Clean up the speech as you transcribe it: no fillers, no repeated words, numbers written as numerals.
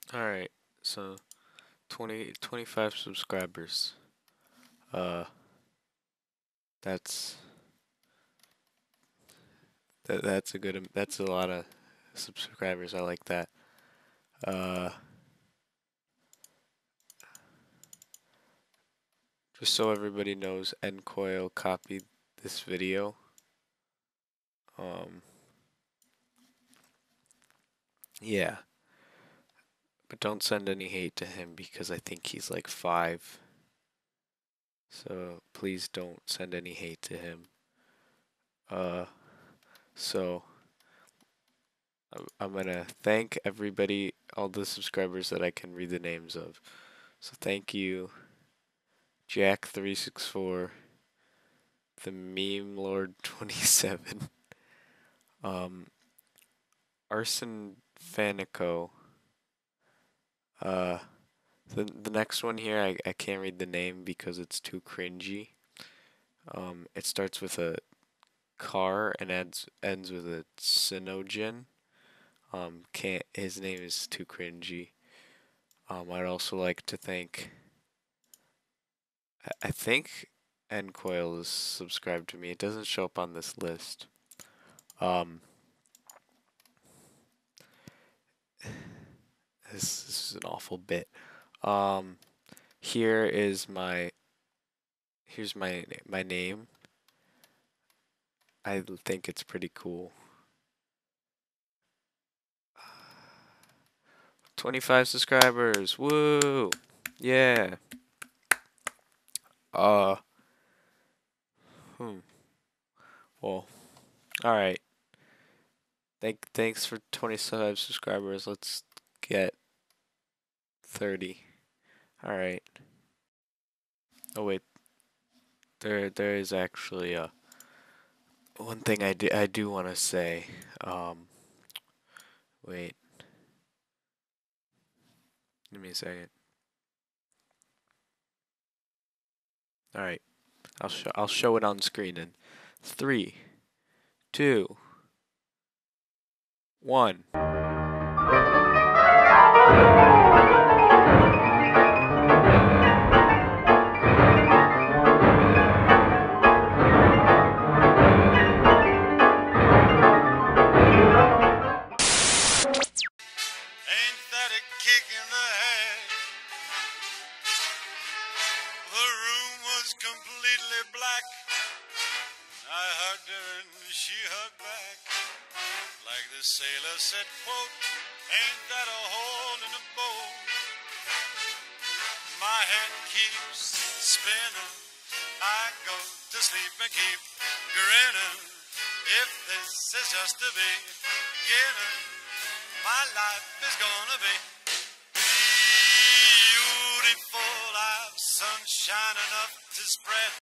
Alright, so 25 subscribers. Uh, that's that's a lot of subscribers. I like that. Uh, just so everybody knows, Ncoil copied this video. Yeah, but don't send any hate to him because I think he's like 5. So please don't send any hate to him. So I'm gonna thank everybody, all the subscribers that I can read the names of. So thank you, Jack364, the Meme Lord 27, Arson Fanico. The next one here, I can't read the name because it's too cringy. It starts with a car and ends with a cyanogen. Can't his name is too cringy. I'd also like to thank. I think Ncoil is subscribed to me. It doesn't show up on this list. This is an awful bit. Here's my name. I think it's pretty cool. 25 subscribers. Woo! Yeah. Well, all right. Thanks for 25 subscribers. Let's get 30. All right. Oh wait. There is actually one thing I do want to say. Wait. Give me a second. All right. I'll show it on screen in 3, 2, 1. Completely black. I hugged her and she hugged back. Like the sailor said, quote, ain't that a hole in the boat? My head keeps spinning. I go to sleep and keep grinning. If this is just the beginning, my life is gonna be beautiful. I've sunshine enough to spread